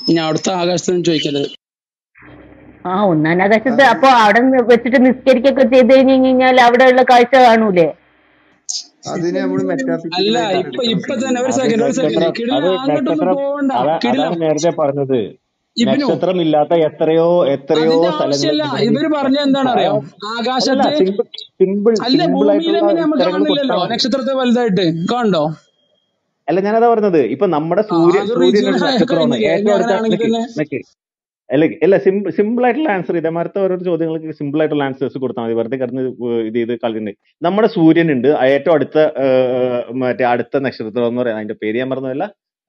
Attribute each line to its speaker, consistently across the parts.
Speaker 1: ഞാൻ അവിടുത്തെ ആകാശത്തിന് ചോദിക്കരുത്.
Speaker 2: ഒന്നാം ആകാശത്ത് അപ്പൊ അവിടെ വെച്ചിട്ട് നിസ്കരിക്കൊക്കെ ചെയ്ത് കഴിഞ്ഞാൽ അവിടെ ഉള്ള കാഴ്ച കാണൂലേ?
Speaker 3: അതിനെ നമ്മൾ
Speaker 1: അല്ല
Speaker 3: മെറ്റാഫിസിക്കലായിട്ട്
Speaker 1: ഇപ്പൊ തന്നെ
Speaker 3: എടുക്കണം.
Speaker 1: ഒരു സെക്കൻഡ് കിടില അങ്ങോട്ടൊന്നും പോവണ്ട. കിടില
Speaker 4: അതാണ് നേരത്തെ പറഞ്ഞത്.
Speaker 1: ഇബിനു
Speaker 4: നക്ഷത്രമില്ലാത്ത എത്രയോ
Speaker 1: അതിന്റെ
Speaker 4: സ്ഥലങ്ങൾ
Speaker 1: ആവശ്യമല്ല. ഇവര് പറഞ്ഞ എന്താണ് അറിയോ? ആകാശത്ത്
Speaker 4: സിമ്പിൾ
Speaker 1: അല്ല ഭൂമിയിൽ
Speaker 4: ആയിട്ടുള്ള
Speaker 1: എങ്ങനെ നമുക്ക്
Speaker 4: ഉത്തരങ്ങൾ
Speaker 1: കാണില്ലല്ലോ
Speaker 4: കൊടുത്താൽ മതി.
Speaker 1: നക്ഷത്രത്തെ വലുതായിട്ട് കണ്ടോ?
Speaker 4: അല്ല, ഞാനതാ പറഞ്ഞത്. ഇപ്പൊ നമ്മുടെ സൂര്യൻ ഒരു നക്ഷത്രമാണ് ഏറ്റവും അടുത്ത. അല്ല, സിമ്പിൾ ആയിട്ടുള്ള ആൻസർ. ഇതേമാരത്തെ ഓരോ ചോദ്യങ്ങൾക്ക് സിമ്പിൾ ആയിട്ടുള്ള ആൻസേഴ്സ് കൊടുത്താൽ മതി. വെറുതെ കിടന്ന് ഇത് കളിക്കുന്നത്. നമ്മുടെ സൂര്യൻ ഉണ്ട്, ഏറ്റവും അടുത്ത അടുത്ത നക്ഷത്രം എന്ന് പറയാം. അതിന്റെ പേര് ഞാൻ പറഞ്ഞതല്ല.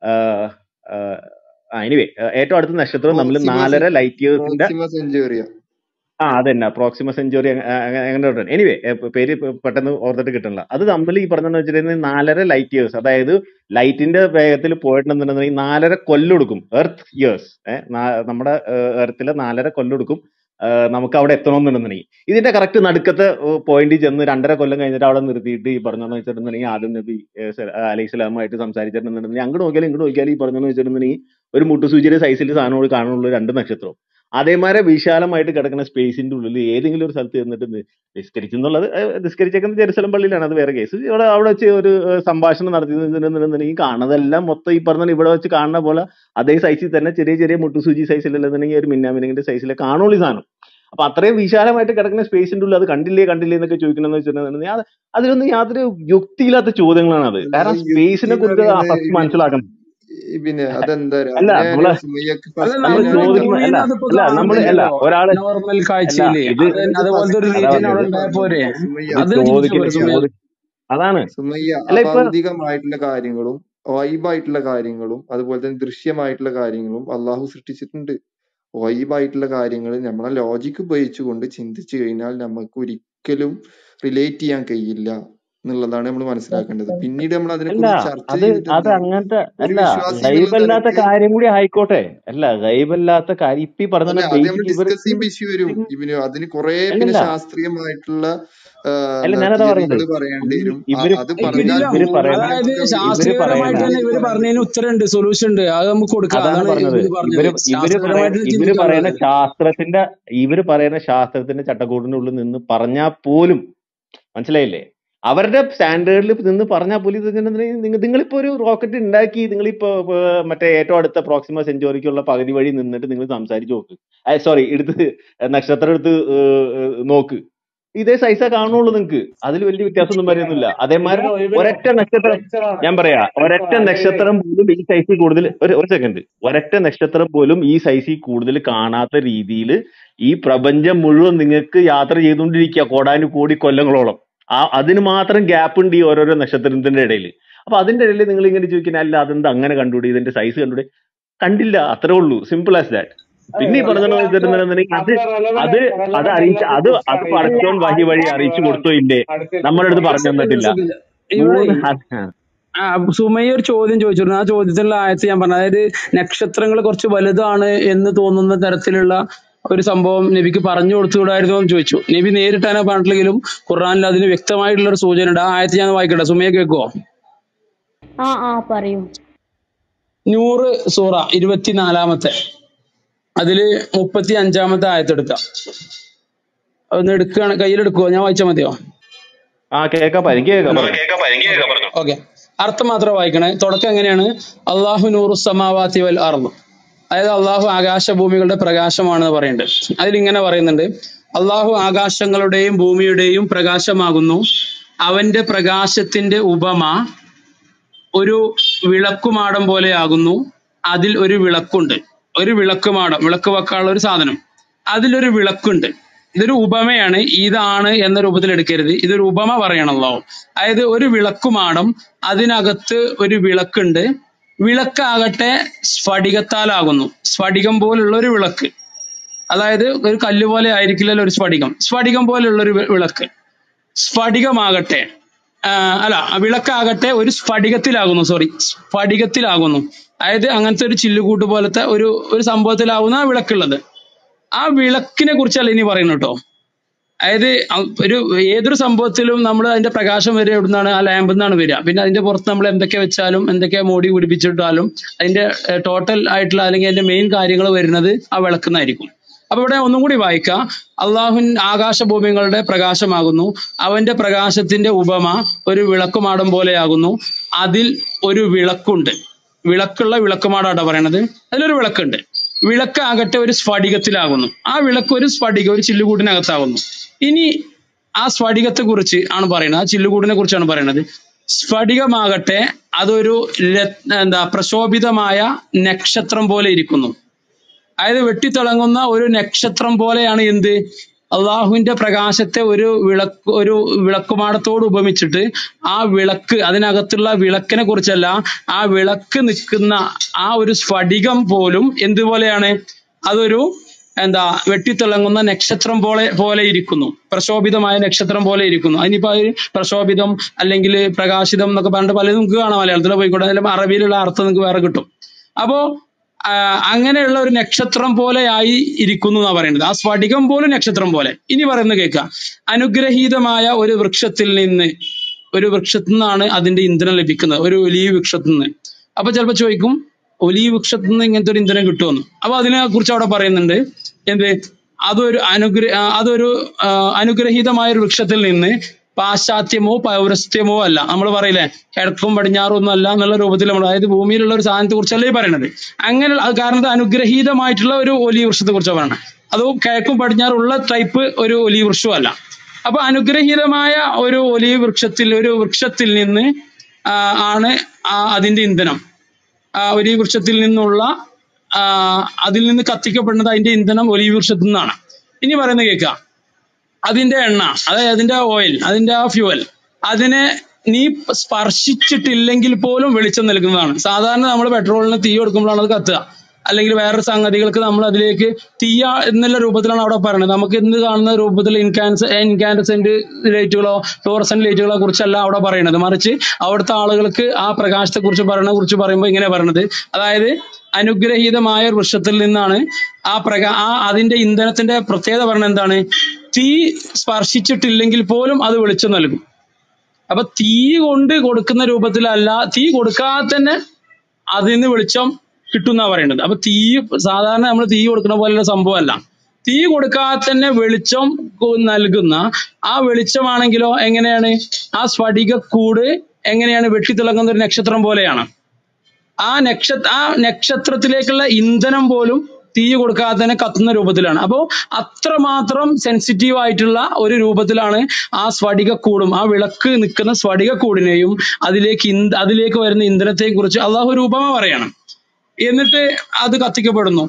Speaker 4: എനിവേ, ഏറ്റവും അടുത്ത നക്ഷത്രം നമ്മൾ 4.5 ലൈറ്റ് ഇയേഴ്സിന്റെ അതന്നെ പ്രോക്സിമ സെഞ്ചുറി അങ്ങനെ. എനിവേ, പേര് പെട്ടെന്ന് ഓർത്തിട്ട് കിട്ടണില്ല. അത് നമ്മൾ ഈ പറഞ്ഞെന്ന് വെച്ചിട്ടുണ്ടെങ്കിൽ 4.5 ലൈറ്റ് ഇയേഴ്സ്, അതായത് ലൈറ്റിന്റെ വേഗത്തിൽ പോയിട്ടുണ്ടെന്നുണ്ടെങ്കിൽ 4.5 കൊല്ലം എടുക്കും. എർത്ത് ഇയേഴ്സ്, നമ്മുടെ എർത്തിലെ 4.5 കൊല്ലം എടുക്കും നമുക്ക് അവിടെ എത്തണമെന്നുണ്ടെന്നുണ്ടെങ്കിൽ. ഇതിന്റെ കറക്റ്റ് നടുക്കത്തെ പോയിന്റിൽ ചെന്ന് 2.5 കൊല്ലം കഴിഞ്ഞിട്ട് അവിടെ നിർത്തിയിട്ട് ഈ പറഞ്ഞെന്ന് വെച്ചിട്ടുണ്ടെങ്കിൽ ആദ്യം നബി അലൈഹിസ്സലാമായിട്ട് സംസാരിച്ചിട്ടുണ്ടെന്നുണ്ടെങ്കിൽ അങ്ങോട്ട് നോക്കിയാലും ഈ പറഞ്ഞെന്ന് വെച്ചിട്ടുണ്ടെങ്കിൽ ഒരു മുട്ടുസൂചിയുടെ സൈസിൽ സാധനങ്ങൾ കാണുള്ള 2 നക്ഷത്രം. അതേമാതിരി വിശാലമായിട്ട് കിടക്കുന്ന സ്പേസിന്റെ ഉള്ളിൽ ഏതെങ്കിലും ഒരു സ്ഥലത്ത് ചെന്നിട്ട് നിസ്കരിച്ചെന്നുള്ളത് നിസ്കരിച്ചേക്കുന്ന ജെറുസലം പള്ളിയിലാണ്, അത് വേറെ കേസ്. അവിടെ വെച്ച് ഒരു സംഭാഷണം നടത്തിയിട്ടുണ്ടെന്നുണ്ടെങ്കിൽ കാണുന്നതെല്ലാം മൊത്തം ഈ പറഞ്ഞ ഇവിടെ വെച്ച് കാണുന്ന പോലെ അതേ സൈസിൽ തന്നെ ചെറിയ മുട്ടുസൂചി സൈസിലല്ലെന്നുണ്ടെങ്കിൽ ഒരു മിന്നാമിനിങ്ങിന്റെ സൈസിലെ കാണുള്ളൂ സാധനം. അപ്പൊ അത്രയും വിശാലമായിട്ട് കിടക്കുന്ന സ്പേസിന്റെ ഉള്ളിൽ അത് കണ്ടില്ലേ എന്നൊക്കെ ചോദിക്കണമെന്ന് വെച്ചിട്ടുണ്ടെങ്കിൽ അതിലൊന്നും യാതൊരു യുക്തിയില്ലാത്ത ചോദ്യങ്ങളാണ് അത്. കാരണം സ്പേസിനെ കുറിച്ച് ഫസ്റ്റ് മനസ്സിലാക്കണം.
Speaker 3: പിന്നെ അതെന്താ
Speaker 4: ഒരാള് അതാണ്
Speaker 3: ഭൗതികമായിട്ടുള്ള കാര്യങ്ങളും വൈബായിട്ടുള്ള കാര്യങ്ങളും അതുപോലെ തന്നെ ദൃശ്യമായിട്ടുള്ള കാര്യങ്ങളും അള്ളാഹു സൃഷ്ടിച്ചിട്ടുണ്ട്. വൈബായിട്ടുള്ള കാര്യങ്ങൾ നമ്മളെ ലോജിക്ക് ഉപയോഗിച്ചുകൊണ്ട് ചിന്തിച്ചു കഴിഞ്ഞാൽ നമുക്ക് ഒരിക്കലും റിലേറ്റ് ചെയ്യാൻ കഴിയില്ല എന്നുള്ളതാണ് നമ്മൾ മനസ്സിലാക്കേണ്ടത്. പിന്നീട് നമ്മൾ അതിനെ കുറിച്ച് ചർച്ച
Speaker 4: അങ്ങനത്തെ അല്ല, ഗൈബല്ലാത്ത കാര്യം കൂടി ആയിക്കോട്ടെ. അല്ല, ഗൈബല്ലാത്ത കാര്യം ഇപ്പൊ പറഞ്ഞ
Speaker 3: ഡിസ്കസ് ചെയ്യുമ്പോൾ ഇഷ്യൂ വരും. ഇവന് അതിന് കുറെ പിന്നെ ശാസ്ത്രീയമായിട്ടുള്ള പറയേണ്ടി വരും. അത്
Speaker 1: അതായത് ശാസ്ത്രീയപരമായിട്ട് തന്നെ ഇവര് പറഞ്ഞതിന് ഉത്തരമുണ്ട്, സൊല്യൂഷൻ ഉണ്ട്, അത് നമുക്ക് കൊടുക്കാം.
Speaker 4: ഇവര് പറയുന്ന ശാസ്ത്രത്തിന്റെ ചട്ടക്കൂടിനുള്ളിൽ നിന്ന് പറഞ്ഞാൽ പോലും മനസ്സിലായില്ലേ, അവരുടെ സ്റ്റാൻഡേർഡിൽ നിന്ന് പറഞ്ഞാൽ പോലും നിങ്ങളിപ്പോ ഒരു റോക്കറ്റ് ഉണ്ടാക്കി നിങ്ങളിപ്പോ മറ്റേ ഏറ്റവും അടുത്ത പ്രോക്സിമ സെഞ്ചുറിക്കുള്ള പകുതി വഴി നിന്നിട്ട് നിങ്ങൾ സംസാരിച്ച് നോക്ക്. എടുത്ത് നക്ഷത്രം എടുത്ത് നോക്ക്, ഇതേ സൈസേ കാണുള്ളൂ നിങ്ങൾക്ക്. അതിൽ വലിയ വ്യത്യാസമൊന്നും പറയുന്നില്ല. അതേമാതിരി ഒരൊറ്റ നക്ഷത്രം പോലും ഈ സൈസിൽ കൂടുതൽ ഒരു സെക്കൻഡ്, ഒരൊറ്റ നക്ഷത്രം പോലും ഈ സൈസിൽ കൂടുതൽ കാണാത്ത രീതിയിൽ ഈ പ്രപഞ്ചം മുഴുവൻ നിങ്ങൾക്ക് യാത്ര ചെയ്തുകൊണ്ടിരിക്കുക കോടാനുകോടി കൊല്ലങ്ങളോളം. അതിന് മാത്രം ഗ്യാപ്പ് ഉണ്ട് ഈ ഓരോരോ നക്ഷത്രത്തിന്റെ ഇടയിൽ. അപ്പൊ അതിന്റെ ഇടയിൽ നിങ്ങൾ ഇങ്ങനെ ചോദിക്കുന്ന അല്ല അതെന്താ അങ്ങനെ കണ്ടുകൂടി, ഇതിന്റെ സൈസ് കണ്ടുകൂടി, കണ്ടില്ല, അത്രേ ഉള്ളൂ. Simple as that. പിന്നെ ഈ പറഞ്ഞ അത് പടച്ചോൻ വഴി അറിയിച്ചു കൊടുത്തോ ഇല്ലേ, നമ്മുടെ അടുത്ത് പറഞ്ഞു തന്നിട്ടില്ല.
Speaker 1: സുമയ്യ ഒരു ചോദ്യം ചോദിച്ചിരുന്നു. ആ ചോദ്യത്തിലുള്ള ആയത്ത് ഞാൻ പറഞ്ഞു, അതായത് നക്ഷത്രങ്ങൾ കുറച്ച് വലുതാണ് എന്ന് തോന്നുന്ന തരത്തിലുള്ള ഒരു സംഭവം നബിക്ക് പറഞ്ഞു കൊടുത്തുകൂടായിരുന്നു എന്ന് ചോദിച്ചു. നബി നേരിട്ടാണ് പറഞ്ഞിട്ടില്ലെങ്കിലും ഖുർആനിൽ അതിന് വ്യക്തമായിട്ടുള്ള ഒരു സൂചന ഉണ്ട്. ആ ആയത്ത് ഞാൻ വായിക്കട്ടെ, സുമയ്യ കേൾക്കുവോ?
Speaker 2: പറയൂ.
Speaker 1: 100 സൂറ 24 അതില് 35 ആയത്തെടുക്കാം. ഒന്ന് എടുക്കുകയാണ്, കയ്യിലെടുക്കുവോ? ഞാൻ വായിച്ചാൽ മതിയോ? ഓക്കെ, അർത്ഥം മാത്രം വായിക്കണേ. തുടക്കം എങ്ങനെയാണ്? അള്ളാഹു നൂറു സമാവാതി വൽ അർദ്, അതായത് അള്ളാഹു ആകാശഭൂമികളുടെ പ്രകാശമാണെന്ന് പറയുന്നുണ്ട്. അതിലിങ്ങനെ പറയുന്നുണ്ട്, അള്ളാഹു ആകാശങ്ങളുടെയും ഭൂമിയുടെയും പ്രകാശമാകുന്നു. അവന്റെ പ്രകാശത്തിന്റെ ഉപമ ഒരു വിളക്കുമാടം പോലെയാകുന്നു. അതിൽ ഒരു വിളക്കുണ്ട്. ഒരു വിളക്കുമാടം, വിളക്ക് വെക്കാനുള്ള ഒരു സാധനം, അതിലൊരു വിളക്കുണ്ട്. ഇതൊരു ഉപമയാണ്, ഇതാണ് എന്ന രൂപത്തിൽ എടുക്കരുത്. ഇതൊരു ഉപമ പറയണല്ലോ. അതായത് ഒരു വിളക്കുമാടം, അതിനകത്ത് ഒരു വിളക്കുണ്ട്. വിളക്കാകട്ടെ സ്ഫടികത്താലാകുന്നു. സ്ഫടികം പോലുള്ള ഒരു വിളക്ക്, അതായത് ഒരു കല്ല് പോലെ ആയിരിക്കില്ലല്ലോ ഒരു സ്ഫടികം. സ്ഫടികം പോലുള്ള ഒരു വിളക്ക്. സ്ഫടികമാകട്ടെ വിളക്കാകട്ടെ ഒരു സ്ഫടികത്തിലാകുന്നു. അതായത് അങ്ങനത്തെ ഒരു ചില്ലുകൂട്ട് പോലത്തെ ഒരു സംഭവത്തിലാവുന്ന ആ വിളക്കുള്ളത്. ആ വിളക്കിനെ കുറിച്ചല്ല ഇനി പറയുന്നു കേട്ടോ. അതായത് ഒരു ഏതൊരു സംഭവത്തിലും നമ്മൾ അതിന്റെ പ്രകാശം വരെ എവിടുന്നാണ്, ആ ലാമ്പിൽ നിന്നാണ് വരിക. പിന്നെ അതിന്റെ പുറത്ത് നമ്മൾ എന്തൊക്കെ വെച്ചാലും എന്തൊക്കെ മോടി പിടിപ്പിച്ചിട്ടാലും അതിന്റെ ടോട്ടൽ ആയിട്ടുള്ള അല്ലെങ്കിൽ അതിന്റെ മെയിൻ കാര്യങ്ങൾ വരുന്നത് ആ വിളക്കുന്നായിരിക്കും. അപ്പൊ ഇവിടെ ഒന്നും കൂടി വായിക്കാം. അള്ളാഹു ആകാശഭൂമികളുടെ പ്രകാശമാകുന്നു, അവന്റെ പ്രകാശത്തിന്റെ ഉപമ ഒരു വിളക്കുമാടം പോലെയാകുന്നു, അതിൽ ഒരു വിളക്കുണ്ട്. വിളക്കുള്ള വിളക്കുമാടാട്ടോ പറയണത്. അതിലൊരു വിളക്കുണ്ട്. വിളക്ക് ആകട്ടെ ഒരു സ്ഫടികത്തിലാകുന്നു. ആ വിളക്ക് ഒരു സ്ഫടികം, ഒരു ചില്ലുകൂടിനകത്താകുന്നു. ഇനി ആ സ്ഫടികത്തെ കുറിച്ച് ആണ് പറയുന്നത്, ആ ചില്ലുകൂടിനെ കുറിച്ചാണ് പറയുന്നത്. സ്ഫടികമാകട്ടെ അതൊരു പ്രശോഭിതമായ നക്ഷത്രം പോലെ ഇരിക്കുന്നു. അതായത് വെട്ടിത്തിളങ്ങുന്ന ഒരു നക്ഷത്രം പോലെയാണ് എന്ത്, അള്ളാഹുവിന്റെ പ്രകാശത്തെ ഒരു വിളക്കുമാടത്തോട് ഉപമിച്ചിട്ട് ആ വിളക്ക്, അതിനകത്തുള്ള വിളക്കിനെ കുറിച്ചല്ല, ആ വിളക്ക് നിൽക്കുന്ന ആ ഒരു സ്ഫടികം പോലും എന്തുപോലെയാണ്, അതൊരു വെട്ടിത്തിളങ്ങുന്ന നക്ഷത്രം പോലെ ഇരിക്കുന്നു, പ്രശോഭിതമായ നക്ഷത്രം പോലെ ഇരിക്കുന്നു. അതിനിപ്പോ പ്രശോഭിതം അല്ലെങ്കിൽ പ്രകാശിതം എന്നൊക്കെ പറഞ്ഞിട്ട് പലതും നിങ്ങൾക്ക് കാണാം, മലയാളത്തിൽ പോയിക്കോട്ടെ, അല്ലെങ്കിൽ അറബിയിലുള്ള അർത്ഥം നിങ്ങൾക്ക് വേറെ കിട്ടും. അപ്പോ അങ്ങനെയുള്ള ഒരു നക്ഷത്രം പോലെ ആയി ഇരിക്കുന്നു എന്നാ പറയുന്നത്. ആ സ്ഫടികം പോലും നക്ഷത്രം പോലെ. ഇനി പറയുന്നത് കേൾക്കുക. അനുഗ്രഹീതമായ ഒരു വൃക്ഷത്തിൽ നിന്നാണ് അതിന്റെ ഇന്ധനം ലഭിക്കുന്നത്, ഒരു ഒലീവ് വൃക്ഷത്തിൽ നിന്ന്. അപ്പൊ ചിലപ്പോ ചോദിക്കും, ഒലീവ് വൃക്ഷത്തിൽ നിന്ന് ഇങ്ങനത്തെ ഒരു ഇന്ധനം കിട്ടുമെന്ന്. അപ്പൊ അതിനെ കുറിച്ച് അവിടെ പറയുന്നുണ്ട് എന്ത്, അതൊരു അനുഗ്രഹീതമായ ഒരു വൃക്ഷത്തിൽ നിന്ന് പാശ്ചാത്യമോ പൗരസ്ത്യമോ അല്ല. നമ്മൾ പറയില്ലേ കിഴക്കും പടിഞ്ഞാറും ഒന്നും അല്ല എന്നുള്ള രൂപത്തിൽ നമ്മൾ, അതായത് ഭൂമിയിലുള്ള ഒരു സാധനത്തെ കുറിച്ചല്ലേ പറയണത്. അങ്ങനെ കാരണം അനുഗ്രഹീതമായിട്ടുള്ള ഒരു ഒലീവ് വൃക്ഷത്തെ കുറിച്ചാണ് പറയുന്നത്. അത് കിഴക്കും പടിഞ്ഞാറുള്ള ടൈപ്പ് ഒരു ഒലീവ് വൃക്ഷവും അല്ല. അപ്പൊ അനുഗ്രഹീതമായ ഒരു ഒലീവ് വൃക്ഷത്തിൽ നിന്ന് ആണ് അതിന്റെ ഇന്ധനം. ഒലീവ് വൃക്ഷത്തിൽ നിന്നുള്ള അതിൽ നിന്ന് കത്തിക്കപ്പെടുന്നത് അതിന്റെ ഇന്ധനം ഒലീവ് വൃക്ഷത്തിൽ നിന്നാണ്. ഇനി പറയുന്നത് കേൾക്കുക. അതിന്റെ എണ്ണ, അതായത് അതിന്റെ ഓയിൽ, അതിന്റെ ആ ഫ്യൂവൽ, അതിനെ നീ സ്പർശിച്ചിട്ടില്ലെങ്കിൽ പോലും വെളിച്ചം നൽകുന്നതാണ്. സാധാരണ നമ്മൾ പെട്രോളിന് തീ കൊടുക്കുമ്പോഴാണ് അത് കത്തുക, അല്ലെങ്കിൽ വേറൊരു സംഗതികൾക്ക് നമ്മൾ അതിലേക്ക് തീയ എന്നുള്ള രൂപത്തിലാണ് അവിടെ പറയുന്നത്. നമുക്ക് ഇന്ന് കാണുന്ന രൂപത്തിൽ ഇൻകാൻഡസെന്റ് ലൈറ്റുകളോ ഫ്ലോറസെന്റ് ലൈറ്റുകളെ കുറിച്ചല്ല അവിടെ പറയുന്നത്. മറിച്ച് അവിടുത്തെ ആളുകൾക്ക് ആ പ്രകാശത്തെ കുറിച്ച് പറയുമ്പോൾ ഇങ്ങനെ പറയണത്, അതായത് അനുഗ്രഹീതമായ ഒരു വൃക്ഷത്തിൽ നിന്നാണ് അതിന്റെ ഇന്ധനത്തിന്റെ പ്രത്യേകത പറയുന്നത് എന്താണ്, തീ സ്പർശിച്ചിട്ടില്ലെങ്കിൽ പോലും അത് വെളിച്ചം നൽകും. അപ്പൊ തീ കൊണ്ട് കൊടുക്കുന്ന രൂപത്തിലല്ല, തീ കൊടുക്കാതെ തന്നെ അതിൽ നിന്ന് വെളിച്ചം കിട്ടുന്ന പറയുന്നത്. അപ്പൊ സാധാരണ നമ്മൾ തീ കൊടുക്കുന്ന പോലെയുള്ള സംഭവമല്ല. തീ കൊടുക്കാതെ തന്നെ വെളിച്ചം നൽകുന്ന ആ വെളിച്ചമാണെങ്കിലോ എങ്ങനെയാണ്, ആ സ്ഫടികക്കൂട് എങ്ങനെയാണ് വെട്ടിത്തിളങ്ങുന്ന ഒരു നക്ഷത്രം പോലെയാണ്. ആ നക്ഷത്രത്തിലേക്കുള്ള ഇന്ധനം പോലും തീ കൊടുക്കാതെ തന്നെ കത്തുന്ന രൂപത്തിലാണ്. അപ്പോ അത്രമാത്രം സെൻസിറ്റീവ് ആയിട്ടുള്ള ഒരു രൂപത്തിലാണ് ആ സ്ഫടികക്കൂടും, ആ വിളക്ക് നിൽക്കുന്ന സ്ഫടികക്കൂടിനെയും അതിലേക്ക് വരുന്ന ഇന്ധനത്തെയും കുറിച്ച് അള്ളാഹു ഒരു ഉപമ പറയണം. എന്നിട്ട് അത് കത്തിക്കപ്പെടുന്നു.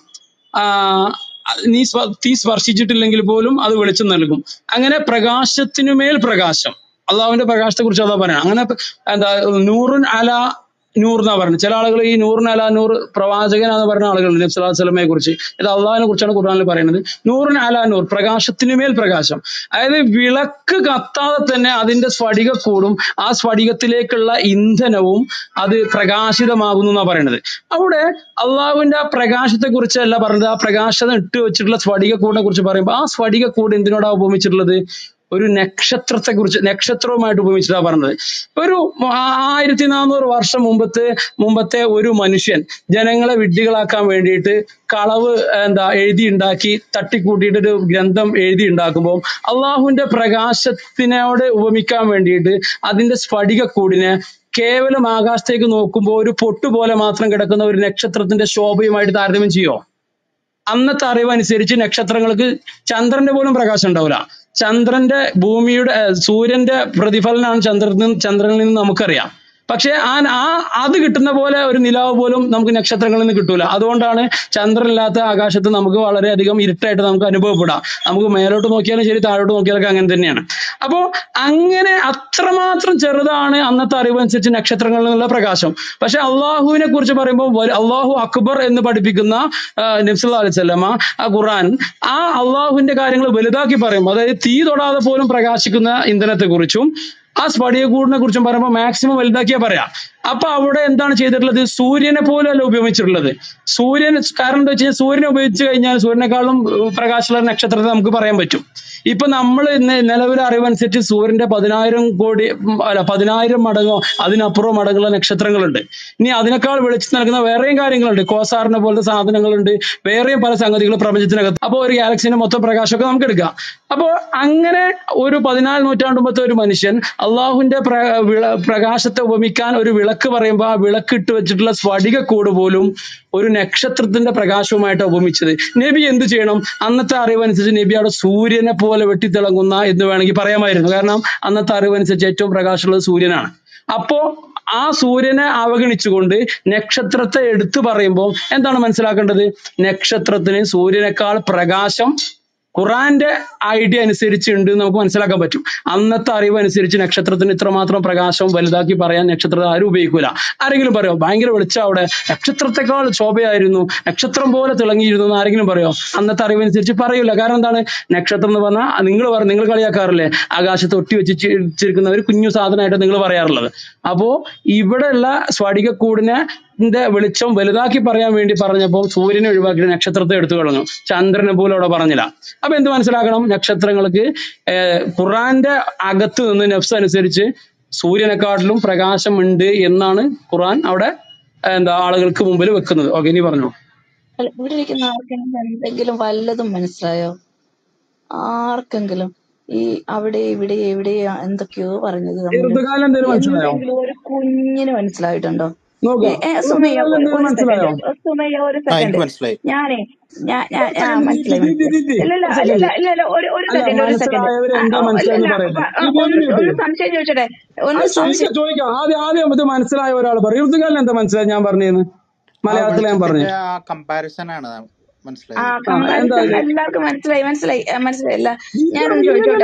Speaker 1: തീ സ്പർശിച്ചിട്ടില്ലെങ്കിൽ പോലും അത് വെളിച്ചം നൽകും. അങ്ങനെ പ്രകാശത്തിനുമേൽ പ്രകാശം, അള്ളാഹുവിന്റെ പ്രകാശത്തെ കുറിച്ച് അതാ പറയണം. അങ്ങനെ നൂറുൻ അല നൂർ എന്നാ പറയുന്നത്. ചില ആളുകൾ ഈ നൂറിൻ അല നൂർ പ്രവാചകനാന്ന് പറഞ്ഞ ആളുകളുണ്ട് നബി സ്വല്ലല്ലാഹു അലൈഹി വസല്ലമയെ കുറിച്ച്. ഇത് അള്ളാഹിനെ കുറിച്ചാണ് ഖുർആനിൽ പറയുന്നത്. നൂറിൻ അല നൂർ, പ്രകാശത്തിനുമേൽ പ്രകാശം. അതായത് വിളക്ക് കത്താതെ തന്നെ അതിന്റെ സ്ഫടികക്കൂടും ആ സ്ഫടികത്തിലേക്കുള്ള ഇന്ധനവും അത് പ്രകാശിതമാകുന്നു എന്നാ പറയുന്നത്. അവിടെ അള്ളാഹുവിന്റെ ആ പ്രകാശത്തെ കുറിച്ചല്ല പറഞ്ഞത്, ആ പ്രകാശം ഇട്ട് വെച്ചിട്ടുള്ള സ്ഫടികക്കൂടിനെ കുറിച്ച് പറയുമ്പോൾ ആ സ്ഫടികക്കൂട് എന്തിനോടാ ഉപമിച്ചിട്ടുള്ളത്, ഒരു നക്ഷത്രവുമായിട്ട് ഉപയോഗിച്ചിട്ടാണ് പറഞ്ഞത്. ഒരു 1400 വർഷം മുമ്പത്തെ ഒരു മനുഷ്യൻ ജനങ്ങളെ വിഡ്ഢികളാക്കാൻ വേണ്ടിയിട്ട് കളവ് എഴുതിയുണ്ടാക്കി തട്ടിക്കൂട്ടിയിട്ട് ഒരു ഗ്രന്ഥം എഴുതി ഉണ്ടാക്കുമ്പോൾ അള്ളാഹുവിന്റെ പ്രകാശത്തിനോട് ഉപമിക്കാൻ വേണ്ടിയിട്ട് അതിന്റെ സ്ഫടികക്കൂടിനെ കേവലം ആകാശത്തേക്ക് നോക്കുമ്പോൾ ഒരു പൊട്ടുപോലെ മാത്രം കിടക്കുന്ന ഒരു നക്ഷത്രത്തിന്റെ ശോഭയുമായിട്ട് താരതമ്യം ചെയ്യോ? അന്നത്തെ അറിവ് അനുസരിച്ച് നക്ഷത്രങ്ങൾക്ക് ചന്ദ്രന്റെ പോലും പ്രകാശം ഉണ്ടാവില്ല. സൂര്യന്റെ പ്രതിഫലനമാണ് ചന്ദ്രനിൽ നിന്ന് നമുക്കറിയാം. പക്ഷെ അത് കിട്ടുന്ന പോലെ ഒരു നിലാവ് പോലും നമുക്ക് നക്ഷത്രങ്ങളിൽ നിന്ന് കിട്ടൂല. അതുകൊണ്ടാണ് ചന്ദ്രനില്ലാത്ത ആകാശത്ത് നമുക്ക് വളരെയധികം ഇരുട്ടായിട്ട് നമുക്ക് അനുഭവപ്പെടാം. നമുക്ക് മേലോട്ട് നോക്കിയാലും ശരി താഴോട്ട് നോക്കിയാലൊക്കെ അങ്ങനെ തന്നെയാണ്. അപ്പോ അങ്ങനെ അത്രമാത്രം ചെറുതാണ് അന്നത്തെ അറിവ് അനുസരിച്ച് നക്ഷത്രങ്ങളിൽ നിന്നുള്ള പ്രകാശം. പക്ഷെ അള്ളാഹുവിനെ കുറിച്ച് പറയുമ്പോൾ അള്ളാഹു അക്ബർ എന്ന് പഠിപ്പിക്കുന്ന നബി സല്ലല്ലാഹു അലൈഹി വസല്ലമ ആ ഖുർആൻ ആ അള്ളാഹുവിന്റെ കാര്യങ്ങൾ വലുതാക്കി പറയുമ്പോൾ, അതായത് തീ തൊടാതെ പോലും പ്രകാശിക്കുന്ന ഇന്ധനത്തെ കുറിച്ചും ആ സ്ഫടികക്കൂടിനെ കുറിച്ചും പറയുമ്പോൾ മാക്സിമം വലുതാക്കിയാ പറയാം. അപ്പൊ അവിടെ എന്താണ് ചെയ്തിട്ടുള്ളത്? സൂര്യനെ പോലെയല്ല ഉപയോഗിച്ചിട്ടുള്ളത്. സൂര്യൻ, കാരണം എന്താ വെച്ചാൽ സൂര്യനെ ഉപയോഗിച്ച് കഴിഞ്ഞാൽ സൂര്യനെക്കാളും പ്രകാശമുള്ള നക്ഷത്രത്തെ നമുക്ക് പറയാൻ പറ്റും. ഇപ്പൊ നമ്മൾ നിലവിലെ അറിവനുസരിച്ച് സൂര്യന്റെ 10,000 മടങ്ങോ അതിനപ്പുറം മടങ്ങുള്ള നക്ഷത്രങ്ങളുണ്ട്. ഇനി അതിനേക്കാൾ വെളിച്ചം നൽകുന്ന വേറെയും കാര്യങ്ങളുണ്ട്. കോസാറിനെ പോലത്തെ സാധനങ്ങളുണ്ട്, വേറെയും പല സംഗതികൾ പ്രപഞ്ചത്തിനകത്ത്. അപ്പോൾ ഒരു ഗാലക്സിന്റെ മൊത്തം പ്രകാശമൊക്കെ നമുക്ക് എടുക്കാം. അപ്പോൾ അങ്ങനെ ഒരു 14 നൂറ്റാണ്ട് മുമ്പത്തെ ഒരു മനുഷ്യൻ അള്ളാഹുവിന്റെ പ്രകാശത്തെ ഉപമിക്കാൻ ഒരു വിളക്ക് പറയുമ്പോൾ ആ വിളക്ക് ഇട്ട് വെച്ചിട്ടുള്ള സ്ഫടികക്കൂട് പോലും ഒരു നക്ഷത്രത്തിന്റെ പ്രകാശവുമായിട്ട് ഉപമിച്ചത്. നബി എന്ത് ചെയ്യണം? അന്നത്തെ അറിവനുസരിച്ച് നബി അവിടെ സൂര്യനെ പോലെ വെട്ടിത്തിളങ്ങുന്ന എന്ന് വേണമെങ്കിൽ പറയാമായിരുന്നു. കാരണം അന്നത്തെ അറിവനുസരിച്ച് ഏറ്റവും പ്രകാശമുള്ളത് സൂര്യനാണ്. അപ്പോ ആ സൂര്യനെ അവഗണിച്ചുകൊണ്ട് നക്ഷത്രത്തെ എടുത്തു പറയുമ്പോൾ എന്താണ് മനസ്സിലാക്കേണ്ടത്? നക്ഷത്രത്തിന് സൂര്യനേക്കാൾ പ്രകാശം ഖുറാന്റെ ഐഡിയ അനുസരിച്ച് ഉണ്ട് എന്ന് നമുക്ക് മനസ്സിലാക്കാൻ പറ്റും. അന്നത്തെ അറിവ് അനുസരിച്ച് നക്ഷത്രത്തിന് ഇത്രമാത്രം പ്രകാശം വലുതാക്കി പറയാൻ നക്ഷത്രത്തെ ആരും ഉപയോഗിക്കൂല. ആരെങ്കിലും പറയോ ഭയങ്കര വെളിച്ചം അവിടെ, നക്ഷത്രത്തെക്കാൾ ശോഭയായിരുന്നു, നക്ഷത്രം പോലെ തിളങ്ങിയിരുന്നു എന്ന് ആരെങ്കിലും പറയോ? അന്നത്തെ അറിവനുസരിച്ച് പറയൂല. കാരണം എന്താണ്? നക്ഷത്രം എന്ന് പറഞ്ഞാൽ നിങ്ങൾ കളിയാക്കാറില്ലേ, ആകാശത്ത് ഒട്ടി വെച്ചിരിക്കുന്ന ഒരു കുഞ്ഞു സാധനമായിട്ട് നിങ്ങൾ പറയാറുള്ളത്. അപ്പോ ഇവിടെയുള്ള സ്ഫടികക്കൂടിനെ വെളിച്ചം വലുതാക്കി പറയാൻ വേണ്ടി പറഞ്ഞപ്പോൾ സൂര്യനെ ഒഴിവാക്കിയിട്ട് നക്ഷത്രത്തെ എടുത്തു കളഞ്ഞു. ചന്ദ്രനെ പോലും അവിടെ പറഞ്ഞില്ല. അപ്പൊ എന്ത് മനസ്സിലാക്കണം? നക്ഷത്രങ്ങൾക്ക് ഖുറാന്റെ അകത്ത് നിന്ന് നഫ്സ് അനുസരിച്ച് സൂര്യനെക്കാട്ടിലും പ്രകാശം ഉണ്ട് എന്നാണ് ഖുറാൻ അവിടെ ആളുകൾക്ക് മുമ്പിൽ വെക്കുന്നത്. ഓക്കെ, ഇനി പറഞ്ഞു.
Speaker 5: ഇവിടെ ഇരിക്കുന്ന ആർക്കെങ്കിലും എന്തെങ്കിലും വല്ലതും മനസ്സിലായോ? ആർക്കെങ്കിലും ഈ അവിടെ ഇവിടെ എവിടെ എന്തൊക്കെയോ പറഞ്ഞത് എന്തെങ്കിലും ഒരു കുഞ്ഞിന് മനസ്സിലായിട്ടുണ്ടോ? സുമയ്യ ഒരു സെക്കൻഡ് ഞാനേ മനസ്സിലായി. ഒരു സെക്കൻഡ് ഒന്ന് സംശയം ചോദിച്ചോട്ടെ?
Speaker 1: ആദ്യം മനസ്സിലായ ഒരാൾ പറയും. ഋതുകാലം എന്താ മനസ്സിലായി ഞാൻ പറഞ്ഞേന്ന്? മലയാളത്തിൽ ഞാൻ പറഞ്ഞു
Speaker 6: കമ്പാരിസൺ ആണ്
Speaker 5: എല്ലാവർക്കും മനസ്സിലായില്ല. ഞാനൊന്ന് ചോദിച്ചോട്ടെ?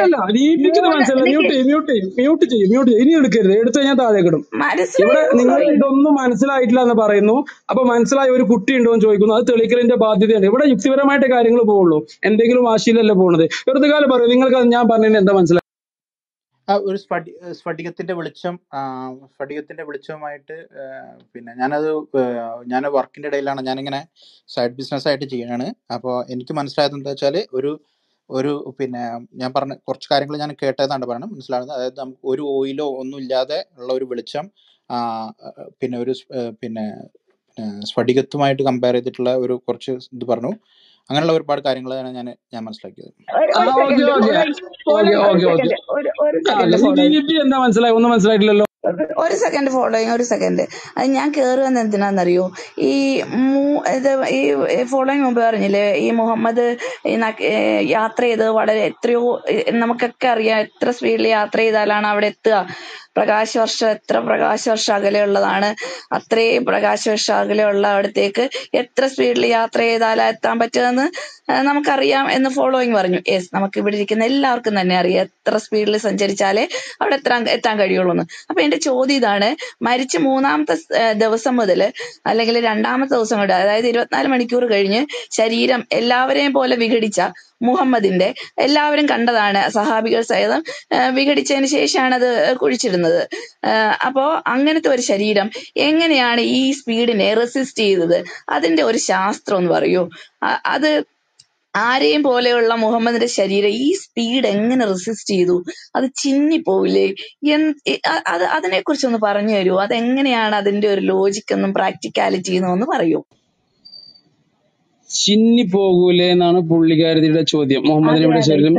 Speaker 1: ഇനി എടുക്കരുത്, എടുത്തു കഴിഞ്ഞാൽ താഴേക്കിടും. ഇവിടെ നിങ്ങൾ ഇതൊന്നും മനസ്സിലായിട്ടില്ല എന്ന് പറയുന്നു. അപ്പൊ മനസ്സിലായ ഒരു കുട്ടി ഉണ്ടോ എന്ന് ചോദിക്കുന്നു. അത് തെളിക്കലിന്റെ ബാധ്യതയാണ്. ഇവിടെ യുക്തിപരമായിട്ട് കാര്യങ്ങൾ പോവുള്ളൂ, എന്തെങ്കിലും വാശിയിലല്ല പോകുന്നത്. വെറുതെ കാലം പറയും. നിങ്ങൾക്ക് ഞാൻ പറഞ്ഞതിന് എന്താ മനസ്സിലായി?
Speaker 6: ഒരു സ്ഫടികത്തിന്റെ വെളിച്ചവുമായിട്ട് പിന്നെ ഞാൻ വർക്കിന്റെ ഇടയിലാണ്, ഞാനിങ്ങനെ സൈഡ് ബിസിനസ് ആയിട്ട് ചെയ്യണാണ്. അപ്പോൾ എനിക്ക് മനസ്സിലായത് എന്താ വെച്ചാൽ ഒരു പിന്നെ ഞാൻ പറഞ്ഞ കുറച്ച് കാര്യങ്ങൾ ഞാൻ കേട്ടതാണ് പറയണം മനസ്സിലാവുന്നത്. അതായത് നമുക്ക് ഒരു ഓയിലോ ഒന്നും ഇല്ലാതെ ഉള്ള ഒരു വെളിച്ചം പിന്നെ ഒരു പിന്നെ സ്ഫടികത്തുമായിട്ട് കമ്പയർ ചെയ്തിട്ടുള്ള ഒരു കുറച്ച് ഇത് പറഞ്ഞു. അങ്ങനെയുള്ള ഒരുപാട് കാര്യങ്ങളാണ് ഞാൻ മനസ്സിലാക്കിയത്.
Speaker 1: എന്താ മനസ്സിലായി? ഒന്നും മനസ്സിലായിട്ടില്ലല്ലോ.
Speaker 5: ഒരു സെക്കൻഡ് അത് ഞാൻ കേറുന്നത് എന്തിനാന്നറിയോ? ഈ ഫോളോയിങ് മുമ്പ് പറഞ്ഞില്ലേ, ഈ മുഹമ്മദ് യാത്ര ചെയ്ത് വളരെ എത്രയോ നമുക്കൊക്കെ അറിയാം എത്ര സ്പീഡിൽ യാത്ര ചെയ്താലാണ് അവിടെ എത്തുക. എത്ര പ്രകാശവർഷം അകലെയുള്ളതാണ്. അത്രയും പ്രകാശവർഷം അകലെയുള്ള അവിടത്തേക്ക് എത്ര സ്പീഡിൽ യാത്ര ചെയ്താലാ എത്താൻ പറ്റുമെന്ന് നമുക്കറിയാം എന്ന് ഫോളോയിങ് പറഞ്ഞു. യെസ്, നമുക്ക് ഇവിടെ ഇരിക്കുന്ന എല്ലാവർക്കും തന്നെ അറിയാം എത്ര സ്പീഡിൽ സഞ്ചരിച്ചാലേ അവിടെ എത്താൻ കഴിയുള്ളൂ എന്ന്. അപ്പൊ എന്റെ ചോദ്യം ഇതാണ്, മരിച്ച 3-ാമത്തെ ദിവസം മുതൽ അല്ലെങ്കിൽ 2-ാമത്തെ ദിവസം കൊണ്ട്, അതായത് 24 മണിക്കൂർ കഴിഞ്ഞ് ശരീരം എല്ലാവരെയും പോലെ വിഘടിച്ച മുഹമ്മദിന്റെ എല്ലാവരും കണ്ടതാണ്, സഹാബികൾ സഹിതം വിഘടിച്ചതിന് ശേഷമാണ് അത് കുഴിച്ചിടുന്നത്. അപ്പോ അങ്ങനത്തെ ഒരു ശരീരം എങ്ങനെയാണ് ഈ സ്പീഡിനെ റെസിസ്റ്റ് ചെയ്തത്? അതിന്റെ ഒരു ശാസ്ത്രം എന്ന് പറയൂ. അത് ആരെയും പോലെയുള്ള മുഹമ്മദിന്റെ ശരീരം ഈ സ്പീഡ് എങ്ങനെ റെസിസ്റ്റ് ചെയ്തു? അത് ചിന്നിപ്പോവില്ലേ? അതിനെ കുറിച്ചൊന്ന് പറഞ്ഞു തരുമോ? അതെങ്ങനെയാണ് അതിന്റെ ഒരു ലോജിക് എന്നും പ്രാക്ടിക്കാലിറ്റി എന്നും ഒന്ന് പറയൂ.
Speaker 1: ചിന്നി പോകൂലേ എന്നാണ് പുള്ളിക്കാരത്തിയുടെ ചോദ്യം. മുഹമ്മദ് നബിയുടെ ശരീരം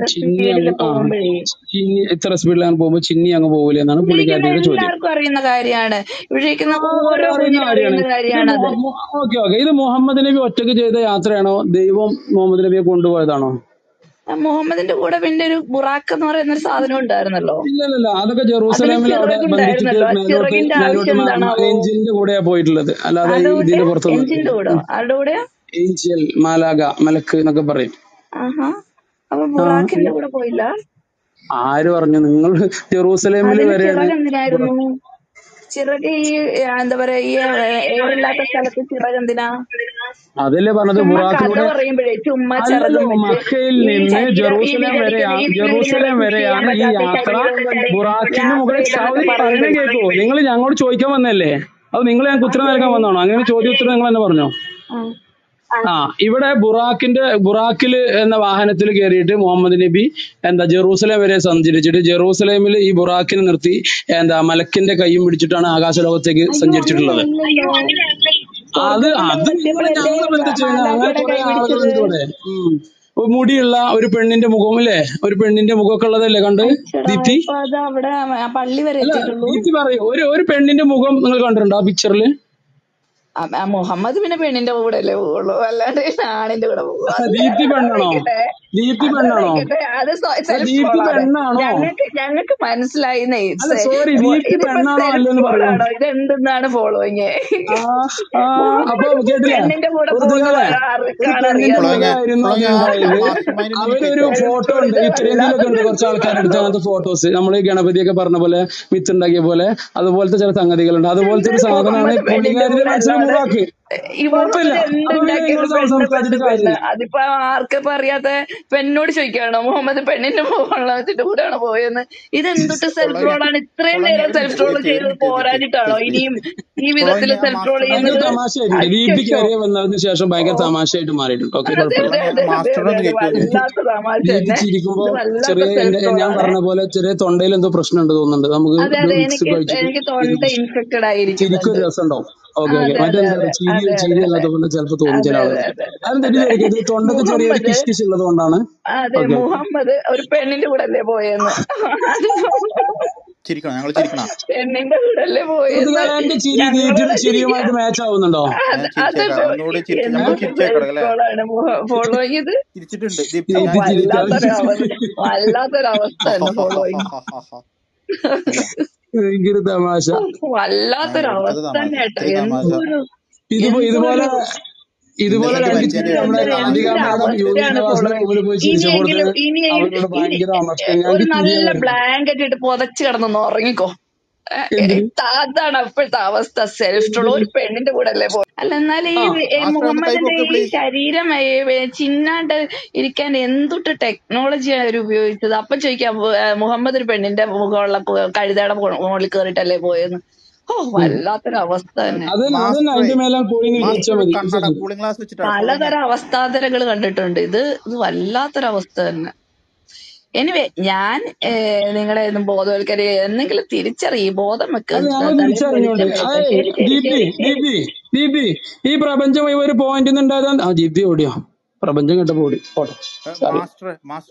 Speaker 1: ഇത്ര സ്പീഡിലാണ് പോകുമ്പോൾ ചിന്നി അങ്ങ് പോകൂലേ എന്നാണ് പുള്ളിക്കാരത്തിയുടെ ചോദ്യം.
Speaker 5: എല്ലാവർക്കും അറിയുന്ന കാര്യമാണ്, ഓരോ കാര്യമാണ്.
Speaker 1: ഓക്കെ, ഇത് മുഹമ്മദ് നബി ഒറ്റയ്ക്ക് ചെയ്ത യാത്രയാണോ? ദൈവം മുഹമ്മദ് നബിയെ കൊണ്ടുപോയതാണോ?
Speaker 5: മുഹമ്മദിന്റെ കൂടെ പിന്നെ ഒരു ബുറാക്ക് എന്ന് പറയുന്ന ഒരു സാധനം ഉണ്ടായിരുന്നല്ലോ.
Speaker 1: ഇല്ലല്ല, അതൊക്കെ ജെറൂസലേമിൽ അവിടെ എഞ്ചിന്റെ കൂടെയാ പോയിട്ടുള്ളത്, അല്ലാതെ ഇതിന്റെ പുറത്തൊന്നും. ഏഞ്ചൽ, മാലാക, മലക്ക് എന്നൊക്കെ പറയും.
Speaker 5: അപ്പൊ ബുറാക്കിന്റെ കൂടെ പോയില്ല?
Speaker 1: ആര് പറഞ്ഞു? നിങ്ങൾ ജെറൂസലേമിൽ വരെ
Speaker 5: ചിറക് ഈ എന്താ പറയാ ഈ എയറില്ലാത്ത സ്ഥലത്ത് ചിറക് എന്തിനാ?
Speaker 1: അതല്ലേ പറഞ്ഞത്
Speaker 5: ചുമ്മാ കഥ
Speaker 1: ബുറാക്കിലൂടെ.
Speaker 5: പറയുമ്പോഴേ ചുമ്മാ
Speaker 1: അല്ലല്ലോ,
Speaker 5: ചിറകും വെച്ച്
Speaker 1: മക്കയിൽ
Speaker 5: ഈ
Speaker 1: നിന്ന്
Speaker 5: ശരീരം ഈ
Speaker 1: ജെറൂസലേം ജെറൂസലേം
Speaker 5: പുഷ് ചെയ്യാൻ
Speaker 1: വരെയാണ് ഈ
Speaker 5: പറ്റാത്ത
Speaker 1: യാത്ര.
Speaker 5: ശരീരം
Speaker 1: ബുറാക്കിന്
Speaker 5: യാത്ര
Speaker 1: മുകളിൽ
Speaker 5: ചെയ്തെന്നൊക്കെ
Speaker 1: സൗദി പറയണ
Speaker 5: പറയുമ്പോഴേ
Speaker 1: കേൾക്കോ? നിങ്ങൾ ഞങ്ങളോട് ചോദിക്കാൻ വന്നല്ലേ? അത് നിങ്ങൾ ഞങ്ങൾക്ക് ഉത്തരം നൽകാൻ വന്നാണോ? അങ്ങനെ ചോദ്യോത്തരം നിങ്ങൾ തന്നെ പറഞ്ഞോ. ഇവിടെ ബുറാക്കില് എന്ന വാഹനത്തിൽ കയറിയിട്ട് മുഹമ്മദ് നബി ജെറൂസലേം വരെ സഞ്ചരിച്ചിട്ട് ജെറൂസലേമിൽ ഈ ബുറാക്കിനെ നിർത്തി മലക്കിന്റെ കൈയും പിടിച്ചിട്ടാണ് ആകാശലോകത്തേക്ക്
Speaker 5: അയ്യോ
Speaker 1: സഞ്ചരിച്ചിട്ടുള്ളത്.
Speaker 5: അങ്ങനെയല്ലല്ലോ.
Speaker 1: അത്
Speaker 5: സ്വർഗത്തിന്റെ അവിടെ
Speaker 1: നിങ്ങൾ
Speaker 5: എത്തിയപ്പോഴല്ലേ
Speaker 1: ഞങ്ങൾ എന്താ ചെയ്യണത്? അങ്ങനെ
Speaker 5: മാലാഖയുടെ
Speaker 1: കുറെ
Speaker 5: കൈ
Speaker 1: ആളുകളുണ്ട്
Speaker 5: പിടിച്ചത്.
Speaker 1: ഇവിടെ. മുടിയുള്ള ഒരു പെണ്ണിന്റെ മുഖം അല്ലേ? ഒരു പെണ്ണിന്റെ മുഖമൊക്കെ ഉള്ളതല്ലേ കണ്ട്
Speaker 5: അച്ചടാ,
Speaker 1: ദീപ്തി?
Speaker 5: ഇപ്പൊ അത് അവിടെ പള്ളി വരെ
Speaker 1: അല്ല,
Speaker 5: എത്തിയിട്ടുള്ളൂ.
Speaker 1: ദീപ്തി പറയൂ, ഒരു പെണ്ണിന്റെ മുഖം നിങ്ങൾ കണ്ടിട്ടുണ്ടോ ആ പിക്ചറിൽ?
Speaker 5: മുഹമ്മദ് പിന്നെ പെണ്ണിന്റെ കൂടെ അല്ലേ പോവുള്ളൂ, അല്ലാണ്ട് ആണിന്റെ കൂടെ പോകും.
Speaker 1: ദീപ്തി പെണ്ണാണോ? ദീപ്തി പെണ്ണാണോ?
Speaker 5: അത് സെൽഫ്
Speaker 1: ദീപ്തി
Speaker 5: ട്രോളാണ്.
Speaker 1: പെണ്ണാണോ?
Speaker 5: ഞങ്ങൾക്ക് മനസ്സിലായി.
Speaker 1: അല്ല, സോറി, ദീപ്തി
Speaker 5: ഇതിപ്പോ
Speaker 1: പെണ്ണാണോ
Speaker 5: സെൽഫ്
Speaker 1: അല്ലോ എന്ന് പറയൂ.
Speaker 5: ട്രോളാണോ? ഇത് എന്തെന്നാണ് ഫോളോയിങ്?
Speaker 1: അപ്പൊ കേട്ടില്ലേ,
Speaker 5: പെണ്ണിന്റെ കൂടെ
Speaker 1: സുഹൃത്തുക്കളെ, ഒരു
Speaker 5: ആർക്കാണ്
Speaker 1: പെണ്ണിന്റെ
Speaker 5: അറിയാത്തത്?
Speaker 1: മുഖമായിരുന്നു അതിലുണ്ടായത്. അവരൊരു ഫോട്ടോ ഉണ്ട്, ഈ ഉത്തരേന്ത്യയിലൊക്കെ ഉണ്ട് കുറച്ച് ആൾക്കാരുടെ അടുത്ത് അങ്ങനത്തെ ഫോട്ടോസ്. നമ്മൾ ഈ ഗണപതിയൊക്കെ പറഞ്ഞ പോലെ വിത്തുണ്ടാക്കിയ പോലെ അതുപോലത്തെ ചില സംഗതികളുണ്ട്. അതുപോലത്തെ ഒരു സാധനമാണ് പുള്ളിക്കാരുടെ മനസ്സിലെ ബുറാക്ക്.
Speaker 5: ഈ
Speaker 1: കുഴപ്പമില്ല.
Speaker 5: മുഹമ്മദ്
Speaker 1: അപ്പൊ പിന്നെ
Speaker 5: എന്തുണ്ടാക്കിയത്
Speaker 1: നിങ്ങൾ
Speaker 5: പെണ്ണ്
Speaker 1: സംസാരിച്ചിട്ട് കാര്യമില്ല.
Speaker 5: അതിപ്പോ ആർക്കിപ്പോ അറിയാത്ത പെണ്ണോട് ചോദിക്കുകയാണോ മുഹമ്മദ് പെണ്ണിന്റെ മുഖമുള്ളതിന്റെ കൂടെയാണോ പോയെന്ന്? ഇതെന്തൊട്ട് സെൽഫ് ട്രോളാണ്? ഇത്രയും നേരം സെൽഫ് ട്രോൾ ചെയ്തത് പോരാഞ്ഞിട്ടാണോ ഇനിയും ഈ വിധത്തിൽ സെൽഫ് ട്രോൾ
Speaker 1: ഭയങ്കര
Speaker 5: ചെയ്യുന്നത്?
Speaker 1: തമാശയായിട്ടുണ്ട്. ദീപ്തി കയറിയ വന്നതിന് ശേഷം ഭയങ്കര തമാശയായിട്ട് മാറിയിട്ടുണ്ട്. ഓക്കെ, കുഴപ്പമില്ല.
Speaker 5: വല്ലാത്ത തമാശ
Speaker 1: ദീപ്തി
Speaker 5: തന്നെ.
Speaker 1: ചിരിക്കുമ്പോ
Speaker 5: ഇത് വല്ലാത്ത
Speaker 1: ചെറിയ
Speaker 5: സെൽഫ്
Speaker 1: ഞാൻ
Speaker 5: ട്രോളാണ്.
Speaker 1: പറഞ്ഞ പോലെ ചെറിയ തൊണ്ടയിൽ എന്തോ പ്രശ്നമുണ്ട് തോന്നുന്നുണ്ട്. നമുക്ക്
Speaker 5: അതെ
Speaker 1: ഇത്
Speaker 5: അതെ,
Speaker 1: വിക്സ് കഴിച്ചിട്ട്
Speaker 5: എനിക്ക് തൊണ്ട ഇൻഫെക്റ്റഡ്
Speaker 1: ചിരിക്കൊരു
Speaker 5: ആയിരിക്കുന്നുണ്ട്.
Speaker 1: രസം ഉണ്ടാവും. Okay okay.
Speaker 5: അതെ അതെ
Speaker 1: മറ്റെന്താ
Speaker 5: അതെ
Speaker 1: ചിരി
Speaker 5: അതെ
Speaker 1: ചിരി
Speaker 5: അതെ
Speaker 1: അല്ലാത്ത പോലെ ചിലപ്പോൾ തോന്നും ചില
Speaker 5: അതെ അതെ
Speaker 1: ആളുകൾക്ക്.
Speaker 5: അതെ
Speaker 1: അത്
Speaker 5: അതെ.
Speaker 1: തെറ്റിദ്ധരിക്കരുത്. തൊണ്ടക്ക് ചെറിയൊരു
Speaker 5: മുഹമ്മദ്
Speaker 1: കിഷ് ഉള്ളത് കൊണ്ടാണ്.
Speaker 5: അതെ,
Speaker 1: ഓക്കെ.
Speaker 5: മുഹമ്മദ് ഒരു പെണ്ണിന്റെ കൂടെ അല്ലേ പോയെന്ന്?
Speaker 6: ചിരിക്കണം, ഞങ്ങൾ ചിരിക്കണം.
Speaker 5: പെണ്ണിന്റെ കൂടെ അല്ലേ പോയെന്ന്
Speaker 1: സുഹൃത്തുക്കളെ, എന്റെ ചിരി ദീപ്തിയുടെ
Speaker 5: ഞങ്ങളോട്
Speaker 1: ചിരിയുമായിട്ട് മാച്ച് ആവുന്നുണ്ടോ?
Speaker 6: ചിരിച്ചേക്കാം, ഒന്നുകൂടി ചിരിച്ചു. നമുക്ക്
Speaker 5: എന്തൊക്കെ
Speaker 6: ചിരിച്ചേക്കാം അല്ലേ?
Speaker 5: ഫോളോയാണ് ഫോളോ ചെയ്ത്?
Speaker 6: ചിരിച്ചിട്ടുണ്ട് ദീപ്തി, ഞാൻ
Speaker 1: ദീപ്തി
Speaker 5: വല്ലാത്തൊരവസ്ഥ തന്നെ ഫോളോയിങ്.
Speaker 1: ഭയങ്കര തമാശ.
Speaker 5: വല്ലാത്തൊരവസ്ഥ തന്നെ കേട്ടോ. എന്തൊരു
Speaker 1: ഇതുപോലെ രണ്ട് ചിരി നമ്മുടെ രാധിക മാഡം
Speaker 5: അവസ്ഥയാണ്
Speaker 1: യൂണിവേഴ്സിന്റെ
Speaker 5: ഫോളോയിങ്.
Speaker 1: റൂമിൽ പോയി ചിരിച്ചപ്പോഴത്തെ
Speaker 5: ഇനിയെങ്കിലും
Speaker 1: അവരോട് ഭയങ്കര അമർഷം.
Speaker 5: ഒരു
Speaker 1: ഞങ്ങൾക്ക്
Speaker 5: നല്ല
Speaker 1: ചിരിയാണ്.
Speaker 5: ബ്ലാങ്കറ്റ് ഇട്ട് പുതച്ച് കിടന്നൊന്ന് ഉറങ്ങിക്കോ.
Speaker 1: എന്തിന്?
Speaker 5: അതാണ് ഇപ്പോഴത്തെ അവസ്ഥ. Self troll. ഒരു പെണ്ണിന്റെ കൂടെ അല്ലേ പോ. അല്ല, എന്നാൽ ഈ മുഹമ്മദിന്റെ ഈ ശരീരം ചിന്നാണ്ട് ഇരിക്കാൻ എന്തൊട്ട് ടെക്നോളജിയാണ് അവർ ഉപയോഗിച്ചത്? അപ്പൊ ചോദിക്കാം മുഹമ്മദ് ഒരു പെണ്ണിന്റെ മുഖമുള്ള കഴുതയുടെ മുകളിൽ കയറിയിട്ടല്ലേ പോയെന്ന്. വല്ലാത്തൊരവസ്ഥ തന്നെ.
Speaker 1: അതിന്റെ മേലെ കൂളിംഗ് വെച്ചാൽ മതി.
Speaker 6: കൂളിംഗ് ഗ്ലാസ് വെച്ചിട്ടാണ്
Speaker 5: പലതരം അവസ്ഥാതരകൾ കണ്ടിട്ടുണ്ട്. ഇത് വല്ലാത്തൊരവസ്ഥ തന്നെ. എനിവേ, ഞാൻ നിങ്ങളെ ഒന്നും എന്തെങ്കിലും തിരിച്ചറിയും, ബോധം വെക്കുക.
Speaker 1: ദീപി, ഈ പ്രപഞ്ചം ഒരു പോയിന്റ് ഉണ്ടായതാ. ദീപി ഓടിയോ? പ്രപഞ്ചം കേട്ടപ്പോ ഓടി.
Speaker 6: മാസ്റ്റർ